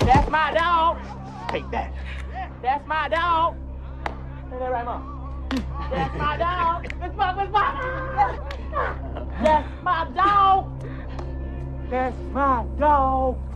That's my dog. Take that. That's my dog. Say that right, Mom. That's my dog. Miss Buck, Miss Buck. That's my dog. That's my dog.